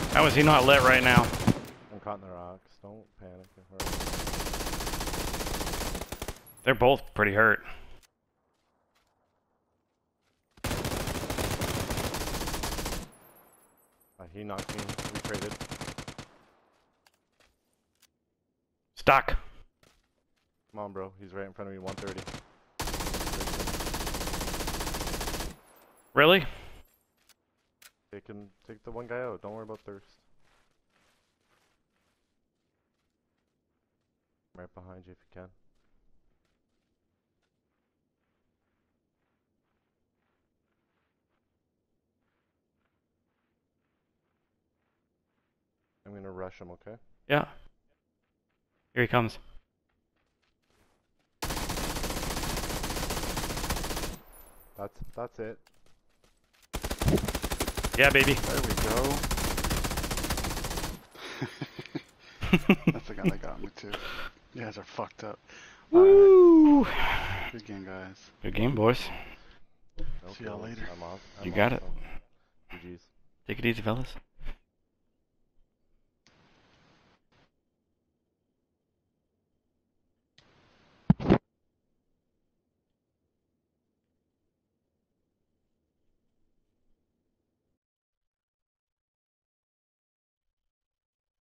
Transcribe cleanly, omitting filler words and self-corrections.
How is he not lit right now? I'm caught in the rocks. Don't panic. They're both pretty hurt. He knocked me. We traded. Stuck. Come on, bro. He's right in front of me. 130. Really? Take the one guy out. Don't worry about thirst. Right behind you if you can. I'm gonna rush him, okay? Yeah. Here he comes. That's it. Yeah, baby. There we go. That's the guy that got me too. You guys are fucked up. Woo! Right. Good game, guys. Good game, boys. Okay, See y'all later. I'm off. You got it. GG's. Take it easy, fellas.